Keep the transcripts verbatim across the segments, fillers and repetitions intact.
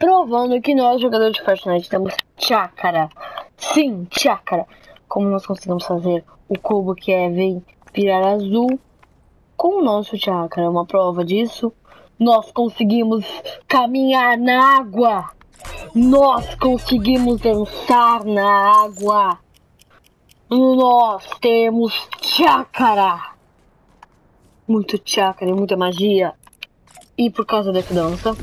provando que nós, jogadores de Fortnite, temos chácara. Sim, chácara. Como nós conseguimos fazer o cubo que é vir, virar azul com o nosso chácara. Uma prova disso, nós conseguimos caminhar na água. Nós conseguimos dançar na água. Nós temos chácara. Muito chácara e muita magia. E por causa dessa dança,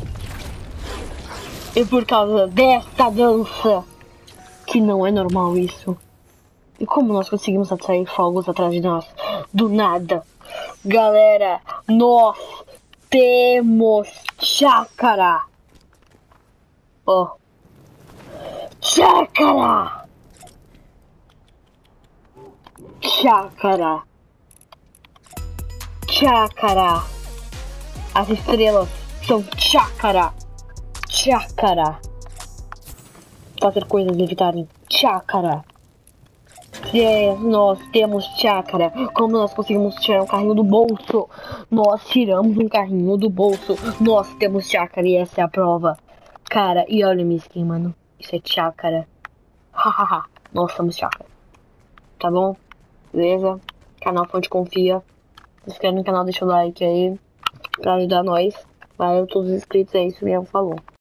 e por causa dessa dança, que não é normal isso. E como nós conseguimos atrair fogos atrás de nós? Do nada. Galera, nós temos chácara. Ó. Oh. Chácara. Chácara. Chácara. As estrelas são chácara. Chácara. Fazer coisas levitarem. Chácara. É, nós temos chácara. Como nós conseguimos tirar um carrinho do bolso? Nós tiramos um carrinho do bolso. Nós temos chácara e essa é a prova. Cara, e olha minha skin, mano. Isso é chácara. Hahaha. Nós somos chácara. Tá bom? Beleza? Canal Fonte Confia. Se inscreve no canal, deixa o like aí pra ajudar nós. Valeu todos os inscritos, é isso mesmo, falou.